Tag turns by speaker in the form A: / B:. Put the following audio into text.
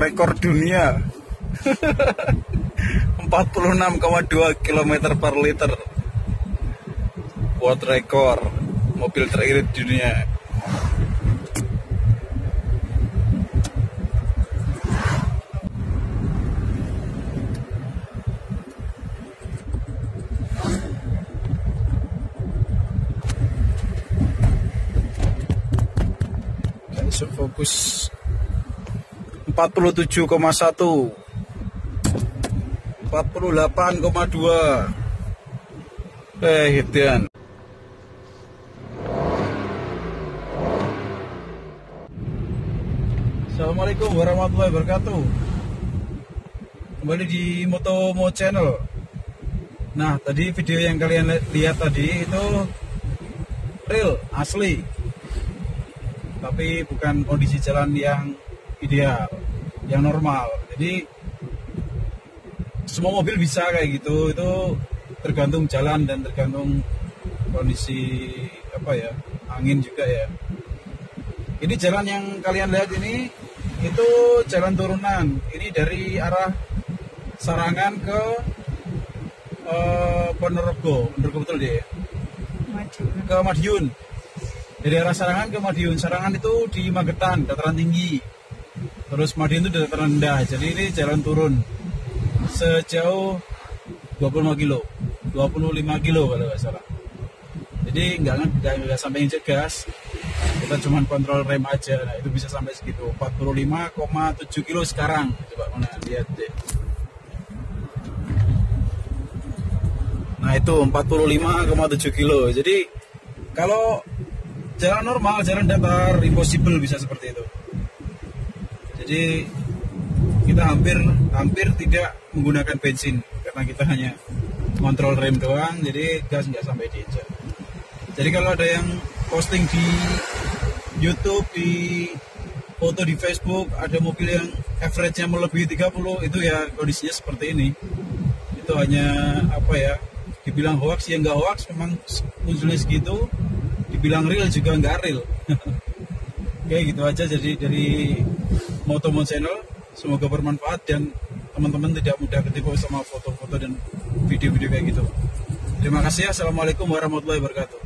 A: rekor dunia. 46,2 km per liter. Buat rekor mobil teririt dunia. Fokus 47,1, 48,2. Hitian. Assalamualaikum warahmatullahi wabarakatuh. Kembali di Motomo Channel. Nah, tadi video yang kalian lihat tadi itu real, asli. Tapi bukan kondisi jalan yang ideal, yang normal. Jadi semua mobil bisa kayak gitu, itu tergantung jalan dan tergantung kondisi angin juga ya. Ini jalan yang kalian lihat ini itu jalan turunan. Ini dari arah Sarangan ke Ponorogo betul deh. Ke Madiun. Dari arah Sarangan ke Madiun. Sarangan itu di Magetan, dataran tinggi. Terus Madiun itu dataran rendah. Jadi ini jalan turun sejauh 25 kilo, 25 kilo kalau nggak salah. Jadi nggak sampai injek gas. Kita cuma kontrol rem aja. Nah, itu bisa sampai segitu. 45,7 kilo sekarang. Coba mana lihat deh. Nah, itu 45,7 kilo. Jadi kalau jalan normal, jalan datar, impossible bisa seperti itu. Jadi kita hampir tidak menggunakan bensin karena kita hanya kontrol rem doang, jadi gas nggak sampai diinjak. Jadi kalau ada yang posting di YouTube, di foto di Facebook, ada mobil yang average-nya melebihi 30, itu ya kondisinya seperti ini. Itu hanya dibilang hoax ya nggak hoax, memang munculnya segitu. Dibilang real juga nggak real. Oke, gitu aja jadi dari Motomo Channel. Semoga bermanfaat dan teman-teman tidak mudah ketipu sama foto-foto dan video-video kayak gitu. Terima kasih. Assalamualaikum warahmatullahi wabarakatuh.